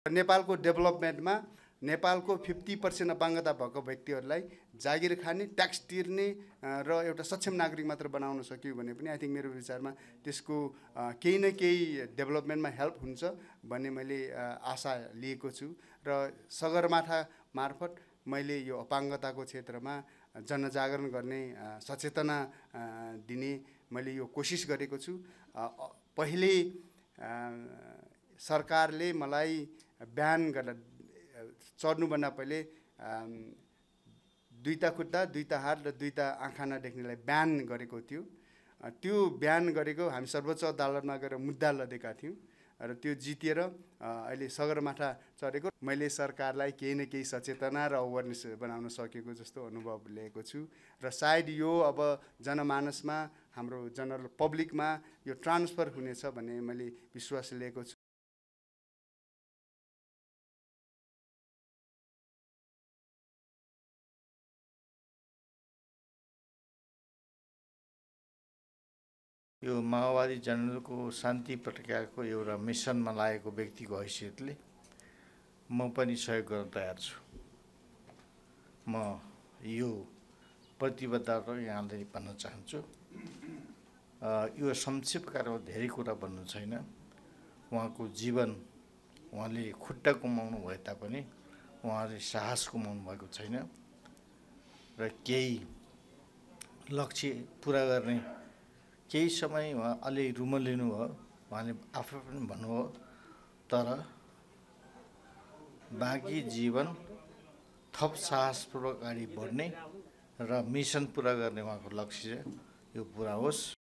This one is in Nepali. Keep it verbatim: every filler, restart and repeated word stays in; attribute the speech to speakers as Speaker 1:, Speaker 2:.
Speaker 1: नेपालको डेभलपमेन्टमा नेपालको फिफ्टी पर्सेन्ट अपाङ्गता भएको व्यक्तिहरूलाई जागिर खाने, ट्याक्स तिर्ने र एउटा सक्षम नागरिक मात्र बनाउन सकियो भने पनि आई थिङ्क मेरो विचारमा त्यसको केही न केही डेभलपमेन्टमा हेल्प हुन्छ भन्ने मैले आशा लिएको छु। र सगरमाथा मार्फत मैले यो अपाङ्गताको क्षेत्रमा जनजागरण गर्ने, सचेतना दिने मैले यो कोसिस गरेको छु। पहिले सरकारले मलाई बिहान गरेर चढ्नुभन्दा पहिले दुईटा खुट्टा, दुईटा हात र दुईटा आँखा नदेख्नेलाई बिहान गरेको थियो। त्यो बिहान गरेको हामी सर्वोच्च अदालतमा गएर मुद्दा लडेका थियौँ र त्यो जितेर अहिले सगरमाथा चढेको। मैले सरकारलाई केही न केही सचेतना र अवेरनेस बनाउन सकेको जस्तो अनुभव लिएको छु र सायद यो अब जनमानसमा, हाम्रो जनरल पब्लिकमा यो ट्रान्सफर हुनेछ भन्ने मैले विश्वास लिएको छु।
Speaker 2: यो माओवादी जनताको शान्ति प्रक्रियाको एउटा मिसनमा लागेको व्यक्तिको हैसियतले म पनि सहयोग गर्न तयार छु। म यो प्रतिबद्धता यहाँले भन्न चाहन्छु। यो संक्षिप्त कार्यमा धेरै कुरा भन्नु छैन। उहाँको जीवन, उहाँले खुट्टा गुमाउनु भए तापनि उहाँले साहस गुमाउनु भएको छैन र केही लक्ष्य पुरा गर्ने केही समय उहाँ अलि रुमलिनु भयो। उहाँले आफै पनि भन्नुभयो, तर बाँकी जीवन थप साहसपूर्वक अगाडि बढ्ने र मिसन पुरा गर्ने उहाँको लक्ष्य यो पुरा होस्।